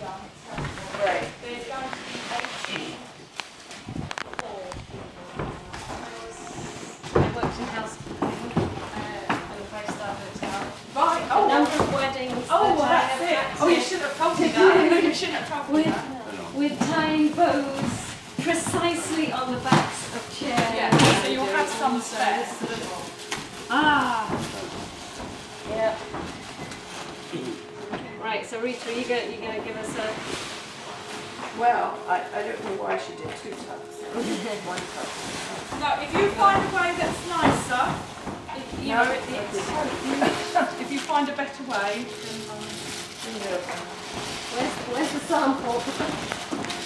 Right. There's going to be 84 I worked in housekeeping in a five-star hotel. Right. A number of weddings. Oh, well, that I that's have it. had Oh, you to- shouldn't have told me that. You shouldn't have told me that. with tying bows precisely on the backs of chairs. Yeah, so you'll have some spare. Ah. Yeah. Right, so Rita, you're going to give us a... Well, I don't know why she did 2 tucks. 1 tuck. No, if you find a way that's nicer, You know, if you find a better way, then where's the sample?